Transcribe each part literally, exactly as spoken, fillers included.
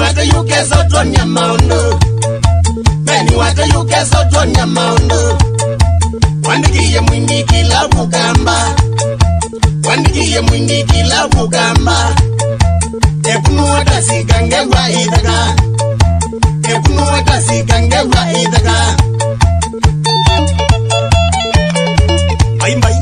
wata yuke sotonya maundo Beni wata yuke sotonya maundo Wandikiye mwindi kila mugamba Wandikiye mwindi kila mugamba Ekunu wata sikangewa idaka Ekunu wata sikangewa idaka Bye bye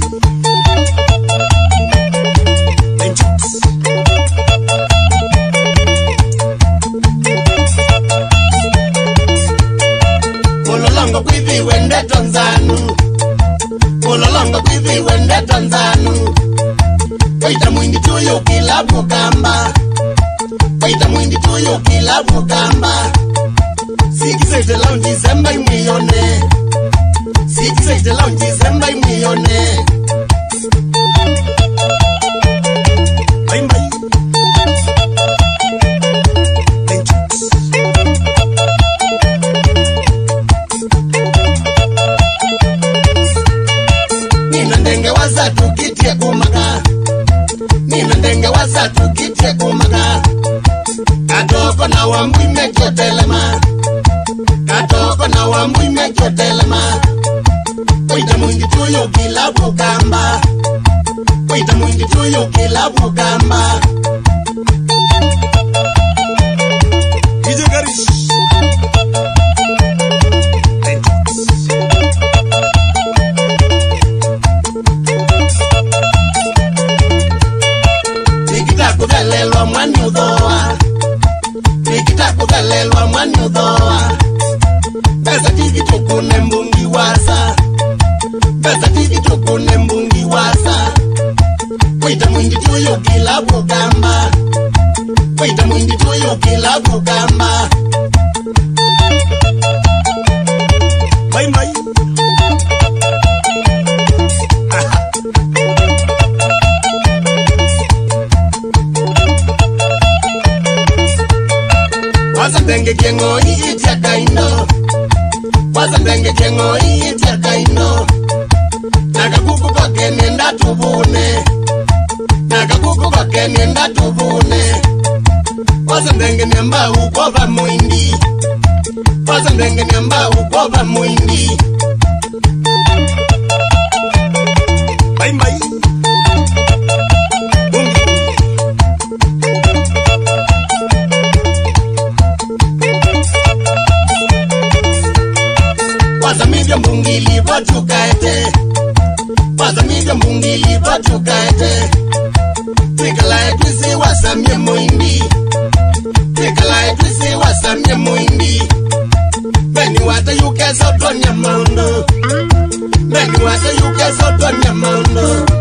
Mololongo kwivi wende Tanzanu Mololongo kwivi wende Tanzanu Waita mwindi tuyo kila mugamba Waita mwindi tuyo kila mugamba Sikisete launji semba imiyone Sikisete launji semba imiyone Bye bye Nina waza tukitie kumaka Nina ndenge waza tukitie kumaka Katoko na wambu imechotelema Katoko na wambu imechotelema Waita mwindi tuyo kila mugamba Waita mwindi tuyo kila mugamba Ije garish Kugalelwa mwani udhoa Nikita kugalelwa mwani udhoa Besa tiki tukune mbungi wasa Besa tiki tukune mbungi wasa Waita mwindi tuyo kila mugamba Waita mwindi tuyo kila mugamba Bye bye Wazandenge kengo iitia kaino Wazandenge kengo iitia kaino Nakakuku kwa kene ndatubune Nakakuku kwa kene ndatubune Wazandenge nyamba ukoba mwindi Wazandenge nyamba ukoba mwindi Bye bye Wazamivya mbungili batu kaete Wazamivya mbungili batu kaete Tikalae twisi wasamye mwindi Tikalae twisi wasamye mwindi Beni wata yuke sotonya maundo Beni wata yuke sotonya maundo